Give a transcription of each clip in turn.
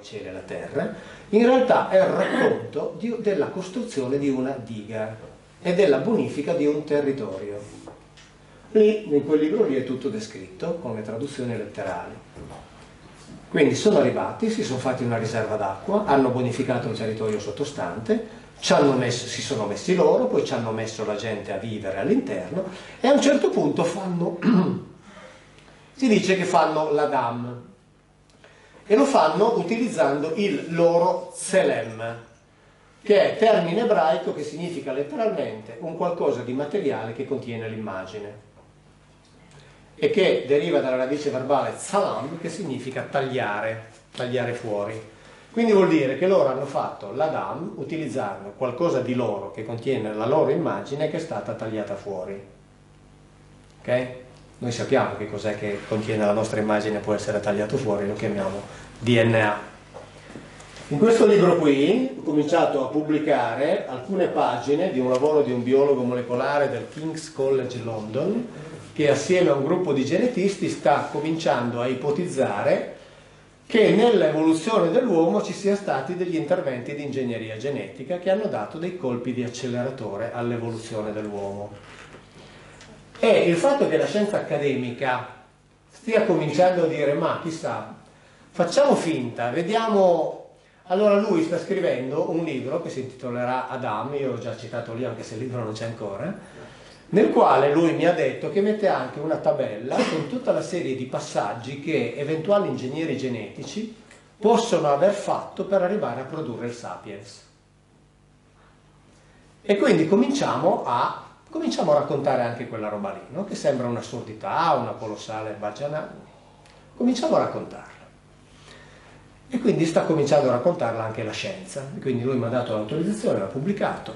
i cieli e la terra, in realtà è il racconto della costruzione di una diga e della bonifica di un territorio. Lì, in quel libro lì, è tutto descritto con le traduzioni letterali. Quindi sono arrivati, si sono fatti una riserva d'acqua, hanno bonificato il territorio sottostante, si sono messi loro, poi ci hanno messo la gente a vivere all'interno e a un certo punto si dice che fanno la dam e lo fanno utilizzando il loro tselem, che è termine ebraico che significa letteralmente un qualcosa di materiale che contiene l'immagine e che deriva dalla radice verbale tsalam, che significa tagliare fuori. Quindi vuol dire che loro hanno fatto l'Adam utilizzando qualcosa di loro che contiene la loro immagine che è stata tagliata fuori. Ok? Noi sappiamo che cos'è che contiene la nostra immagine, può essere tagliato fuori, lo chiamiamo DNA. In questo libro qui ho cominciato a pubblicare alcune pagine di un lavoro di un biologo molecolare del King's College London, che assieme a un gruppo di genetisti sta cominciando a ipotizzare che nell'evoluzione dell'uomo ci siano stati degli interventi di ingegneria genetica che hanno dato dei colpi di acceleratore all'evoluzione dell'uomo. E il fatto che la scienza accademica stia cominciando a dire ma chissà, facciamo finta, vediamo. Allora lui sta scrivendo un libro che si intitolerà Adam, io l'ho già citato lì anche se il libro non c'è ancora, nel quale lui mi ha detto che mette anche una tabella con tutta la serie di passaggi che eventuali ingegneri genetici possono aver fatto per arrivare a produrre il Sapiens. E quindi cominciamo a raccontare anche quella roba lì, no? Che sembra un'assurdità, una colossale bagianata. Cominciamo a raccontarla. E quindi sta cominciando a raccontarla anche la scienza. Quindi lui mi ha dato l'autorizzazione, l'ha pubblicato.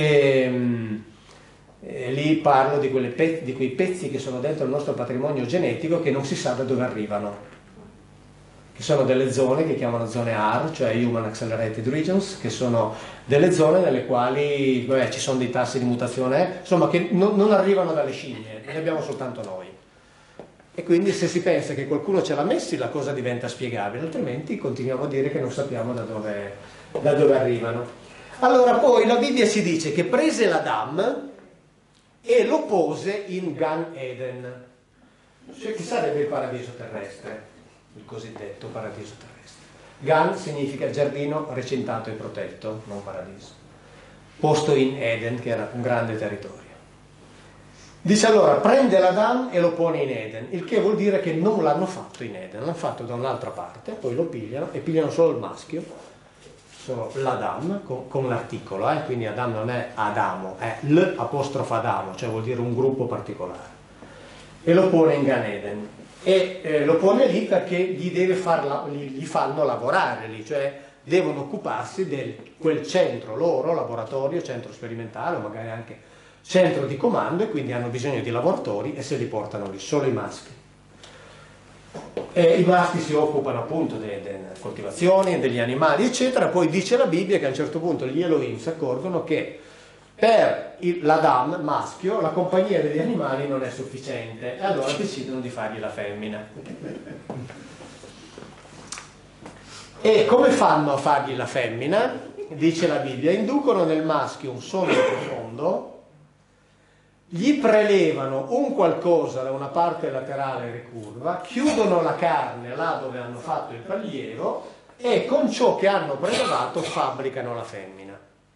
E lì parlo di quei pezzi che sono dentro il nostro patrimonio genetico che non si sa da dove arrivano, che sono delle zone che chiamano zone AR, cioè Human Accelerated Regions, che sono delle zone nelle quali ci sono dei tassi di mutazione, insomma, che non arrivano dalle scimmie, ne abbiamo soltanto noi. E quindi se si pensa che qualcuno ce l'ha messi, la cosa diventa spiegabile, altrimenti continuiamo a dire che non sappiamo da dove arrivano. Allora poi la Bibbia ci dice che prese l'Adam e lo pose in Gan Eden, cioè che sarebbe il paradiso terrestre, il cosiddetto paradiso terrestre. Gan significa giardino recintato e protetto, non paradiso, posto in Eden, che era un grande territorio. Dice allora, prende l'Adam e lo pone in Eden, il che vuol dire che non l'hanno fatto in Eden, l'hanno fatto da un'altra parte, poi lo pigliano e pigliano solo il maschio, solo l'Adam con l'articolo, quindi Adam non è Adamo, è l'Adamo, cioè vuol dire un gruppo particolare, e lo pone in Gan Eden e lo pone lì perché gli fanno lavorare lì, cioè devono occuparsi di quel centro loro, laboratorio, centro sperimentale o magari anche centro di comando, e quindi hanno bisogno di lavoratori e se li portano lì, solo i maschi. E i maschi si occupano appunto delle coltivazioni, degli animali eccetera. Poi dice la Bibbia che a un certo punto gli Elohim si accorgono che per l'Adam maschio la compagnia degli animali non è sufficiente e allora decidono di fargli la femmina. E come fanno a fargli la femmina? Dice la Bibbia, inducono nel maschio un sonno profondo, gli prelevano un qualcosa da una parte laterale ricurva, chiudono la carne là dove hanno fatto il prelievo e con ciò che hanno prelevato fabbricano la femmina.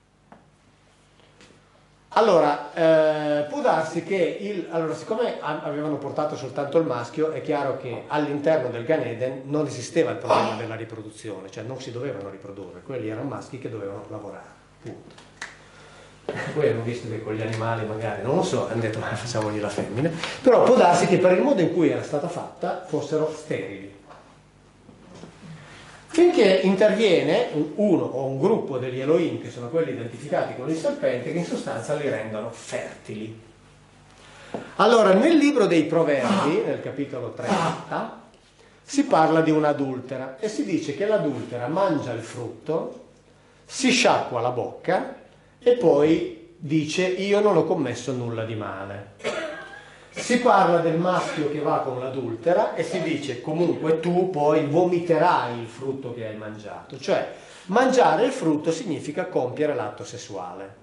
Allora, può darsi che allora, siccome avevano portato soltanto il maschio, è chiaro che all'interno del Gan Eden non esisteva il problema della riproduzione, cioè non si dovevano riprodurre, quelli erano maschi che dovevano lavorare, punto. Poi hanno visto che con gli animali magari, non lo so, hanno detto ma facciamogli la femmina, però può darsi che per il modo in cui era stata fatta fossero sterili. Finché interviene uno o un gruppo degli Elohim, che sono quelli identificati con il serpente, che in sostanza li rendono fertili. Allora, nel libro dei Proverbi, nel capitolo 30, si parla di un'adultera e si dice che l'adultera mangia il frutto, si sciacqua la bocca e poi dice io non ho commesso nulla di male. Si parla del maschio che va con l'adultera e si dice comunque tu poi vomiterai il frutto che hai mangiato. Cioè, mangiare il frutto significa compiere l'atto sessuale.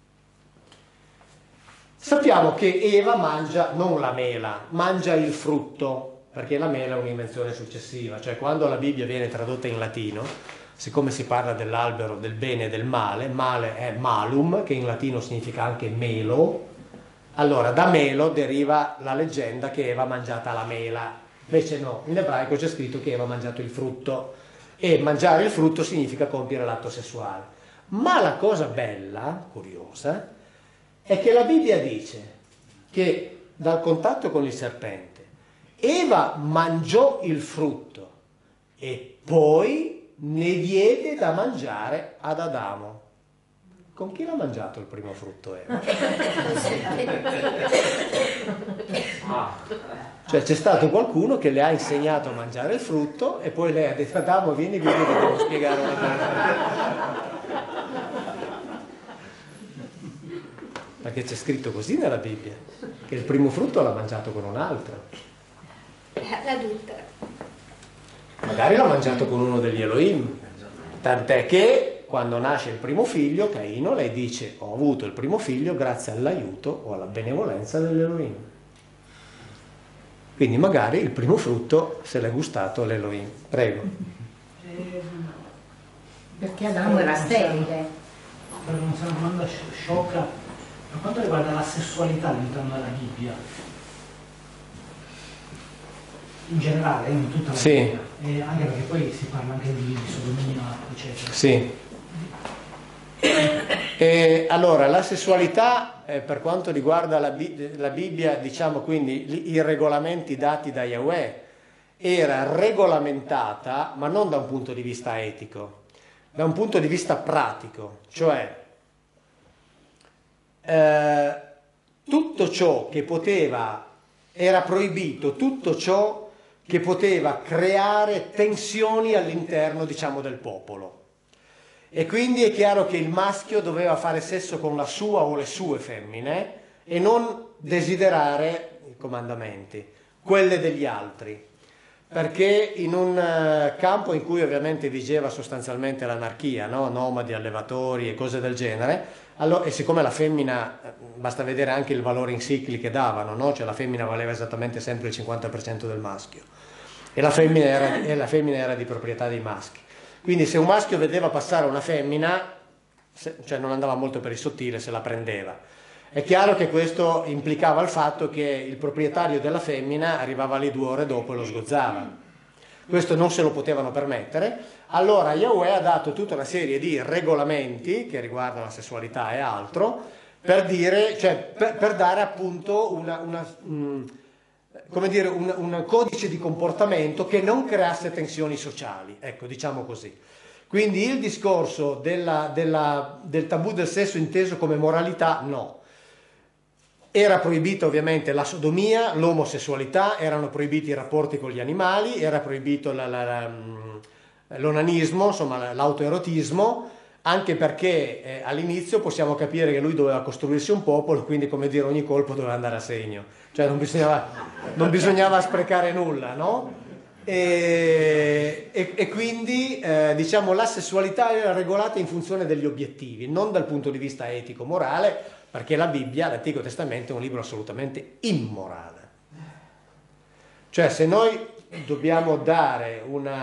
Sappiamo che Eva mangia non la mela, mangia il frutto, perché la mela è un'invenzione successiva. Cioè, quando la Bibbia viene tradotta in latino, siccome si parla dell'albero del bene e del male, male è malum, che in latino significa anche melo. Allora, da melo deriva la leggenda che Eva ha mangiata la mela. Invece no, in ebraico c'è scritto che Eva ha mangiato il frutto. E mangiare il frutto significa compiere l'atto sessuale. Ma la cosa bella, curiosa, è che la Bibbia dice che dal contatto con il serpente Eva mangiò il frutto e poi ne diede da mangiare ad Adamo. Con chi l'ha mangiato il primo frutto Eva? Cioè c'è stato qualcuno che le ha insegnato a mangiare il frutto e poi lei ha detto Adamo vieni che ti devo spiegare una cosa. Perché c'è scritto così nella Bibbia, che il primo frutto l'ha mangiato con un altro. L'adultera. Magari l'ha mangiato con uno degli Elohim. Tant'è che quando nasce il primo figlio, Caino, lei dice ho avuto il primo figlio grazie all'aiuto o alla benevolenza dell'Elohim. Quindi magari il primo frutto se l'è gustato l'Elohim. Prego. Perché Adamo era sterile. Perché non una domanda sciocca. Per quanto riguarda la sessualità all'interno della Bibbia, in generale, in tutta la Bibbia, e anche perché poi si parla anche di sodomia, eccetera. Sì. Allora, la sessualità, per quanto riguarda la Bibbia, diciamo quindi i regolamenti dati da Yahweh, era regolamentata, ma non da un punto di vista etico, da un punto di vista pratico, cioè tutto ciò che poteva, era proibito, tutto ciò che poteva creare tensioni all'interno, diciamo, del popolo. E quindi è chiaro che il maschio doveva fare sesso con la sua o le sue femmine e non desiderare i comandamenti, quelle degli altri. Perché in un campo in cui ovviamente vigeva sostanzialmente l'anarchia, no? Nomadi, allevatori e cose del genere, allora, e siccome la femmina, basta vedere anche il valore in sicli che davano, no? Cioè la femmina valeva esattamente sempre il 50% del maschio e la femmina era di proprietà dei maschi. Quindi se un maschio vedeva passare una femmina, cioè non andava molto per il sottile, se la prendeva. È chiaro che questo implicava il fatto che il proprietario della femmina arrivava lì 2 ore dopo e lo sgozzava. Questo non se lo potevano permettere. Allora Yahweh ha dato tutta una serie di regolamenti che riguardano la sessualità e altro per dire, cioè per dare appunto come dire, un codice di comportamento che non creasse tensioni sociali, ecco, diciamo così. Quindi il discorso del tabù del sesso inteso come moralità, no. Era proibita ovviamente la sodomia, l'omosessualità, erano proibiti i rapporti con gli animali, era proibito l'onanismo, insomma l'autoerotismo, anche perché all'inizio possiamo capire che lui doveva costruirsi un popolo, quindi come dire ogni colpo doveva andare a segno, cioè non bisognava sprecare nulla, no? E quindi diciamo la sessualità era regolata in funzione degli obiettivi, non dal punto di vista etico, morale, perché la Bibbia, l'Antico Testamento, è un libro assolutamente immorale. Cioè se noi dobbiamo dare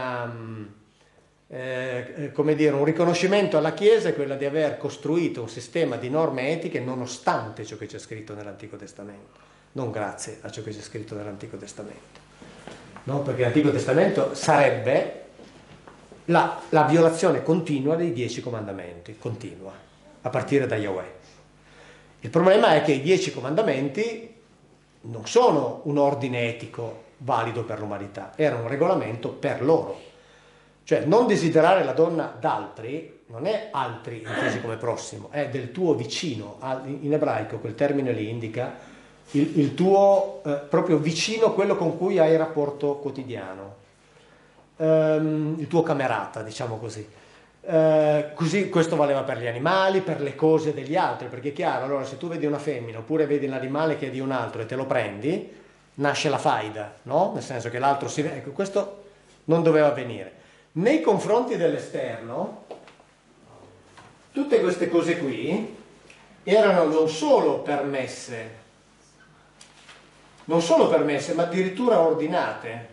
come dire, un riconoscimento alla Chiesa, è quella di aver costruito un sistema di norme etiche nonostante ciò che c'è scritto nell'Antico Testamento, non grazie a ciò che c'è scritto nell'Antico Testamento. No? Perché l'Antico Testamento sarebbe la violazione continua dei 10 comandamenti, continua, a partire da Yahweh. Il problema è che i 10 comandamenti non sono un ordine etico valido per l'umanità, era un regolamento per loro. Cioè non desiderare la donna d'altri non è altri intesi come prossimo, è del tuo vicino. In ebraico quel termine lì indica il tuo proprio vicino, quello con cui hai rapporto quotidiano, il tuo camerata, diciamo così. Così questo valeva per gli animali, per le cose degli altri, perché è chiaro, allora se tu vedi una femmina oppure vedi l'animale che è di un altro e te lo prendi, nasce la faida, no? Nel senso che l'altro si... Ecco, questo non doveva avvenire. Nei confronti dell'esterno, tutte queste cose qui erano non solo permesse, ma addirittura ordinate.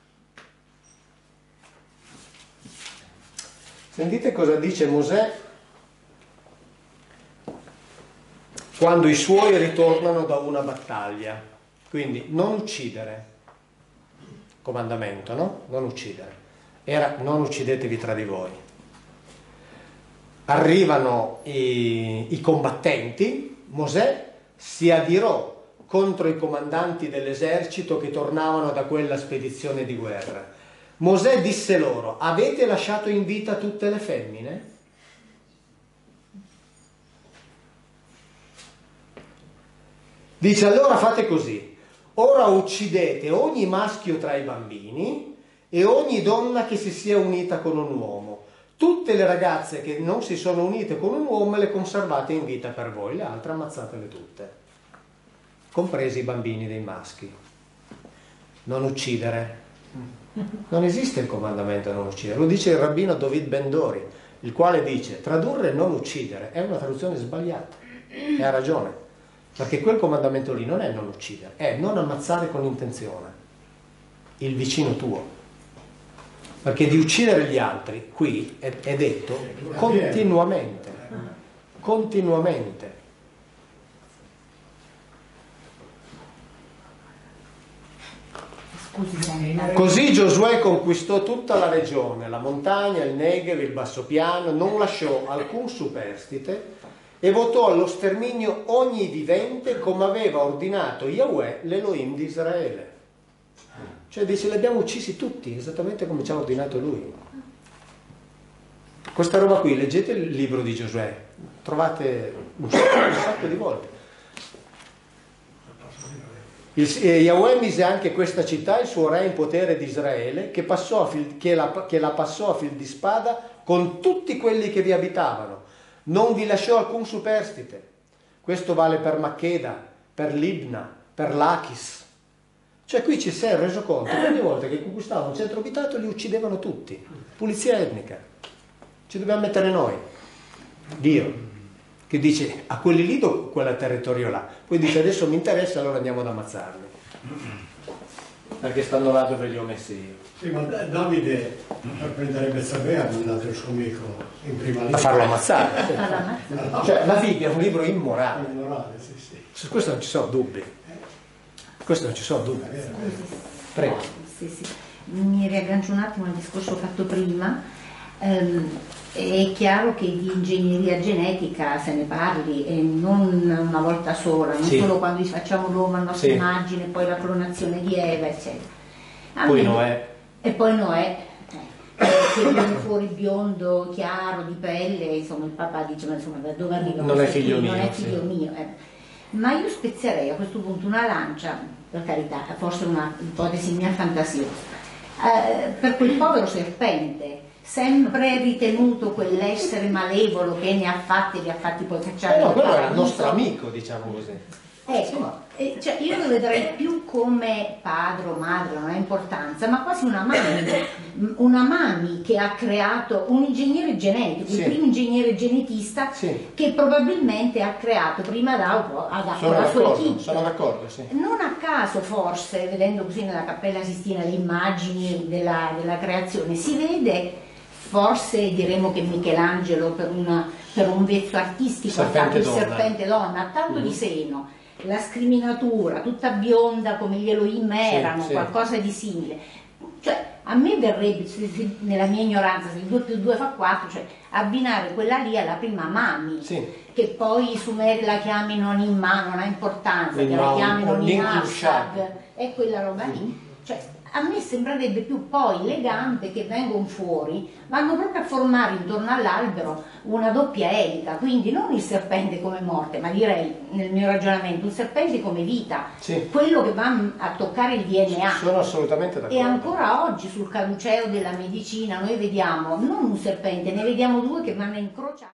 Sentite cosa dice Mosè quando i suoi ritornano da una battaglia. Quindi non uccidere, comandamento, no? Non uccidere. Era non uccidetevi tra di voi. Arrivano i combattenti, Mosè si adirò contro i comandanti dell'esercito che tornavano da quella spedizione di guerra. Mosè disse loro: avete lasciato in vita tutte le femmine? Dice: allora fate così, ora uccidete ogni maschio tra i bambini e ogni donna che si sia unita con un uomo. Tutte le ragazze che non si sono unite con un uomo le conservate in vita per voi, le altre ammazzatele tutte, compresi i bambini dei maschi. Non uccidere. Non esiste il comandamento non uccidere, lo dice il rabbino David Ben Dori, il quale dice: tradurre non uccidere è una traduzione sbagliata, e ha ragione, perché quel comandamento lì non è non uccidere, è non ammazzare con intenzione il vicino tuo, perché di uccidere gli altri qui è detto continuamente, continuamente. Così Giosuè conquistò tutta la regione, la montagna, il Negev, il bassopiano, non lasciò alcun superstite e votò allo sterminio ogni vivente come aveva ordinato Yahweh, l'Elohim di Israele. Cioè dice: li abbiamo uccisi tutti, esattamente come ci ha ordinato lui. Questa roba qui, leggete il libro di Giosuè, trovate un sacco di volte. Yahweh mise anche questa città, il suo re in potere di Israele, che la passò a fil di spada con tutti quelli che vi abitavano. Non vi lasciò alcun superstite. Questo vale per Maccheda, per Libna, per Lachis. Cioè qui ci si è reso conto che ogni volta che conquistavano un centro abitato li uccidevano tutti. Pulizia etnica. Ci dobbiamo mettere noi. Dio, che dice: a quelli lì do quel territorio là, poi dice: adesso mi interessa, allora andiamo ad ammazzarli perché stanno là dove li ho messi io. Sì, ma Davide per prendere Betsabea ha mandato il suo amico in prima linea A farlo ammazzare. Cioè la Bibbia è un libro immorale, sì, sì. su questo non ci sono dubbi, questo non ci sono dubbi. Prego. Sì, sì. Mi riaggancio un attimo al discorso fatto prima. È chiaro che di ingegneria genetica se ne parli, e non una volta sola, non sì. Solo quando facciamo l'uomo a nostra sì. immagine, poi la clonazione di Eva, eccetera. Poi Noè. E poi Noè, che viene fuori biondo, chiaro, di pelle, insomma il papà dice: ma insomma da dove arriva? Non è figlio mio. Non è figlio mio. Ma io spezzerei a questo punto una lancia, per carità, forse una ipotesi mia fantasiosa, per quel povero serpente, sempre ritenuto quell'essere malevolo che ne ha fatti e li ha fatti poi cacciare. No, quello era il nostro amico, diciamo così. Ecco, cioè io lo vedrei più come padre o madre, non ha importanza, ma quasi una mami che ha creato un ingegnere genetico, sì. Il primo ingegnere genetista, sì. Che probabilmente ha creato prima Adamo con la sua equipe. Sono d'accordo, sì. Non a caso forse, vedendo così nella Cappella Sistina le immagini della creazione, si vede, forse diremo che Michelangelo per un vezzo artistico ha fatto il serpente donna, ha tanto di seno, la scriminatura tutta bionda come gli Elohim erano, sì. Qualcosa di simile. Cioè a me verrebbe, nella mia ignoranza, se il 2 più 2 fa 4, cioè abbinare quella lì alla prima Mami, sì. Che poi i Sumeri la chiamino Nimma, non ha importanza, che la chiamino Ninashag, è quella roba lì. Cioè, a me sembrerebbe più poi le gambe che vengono fuori vanno proprio a formare intorno all'albero una doppia elica, quindi non il serpente come morte, ma direi nel mio ragionamento un serpente come vita, Sì. quello che va a toccare il DNA. Sono assolutamente d'accordo. E ancora oggi sul caduceo della medicina noi vediamo non un serpente, ne vediamo due che vanno a incrociare.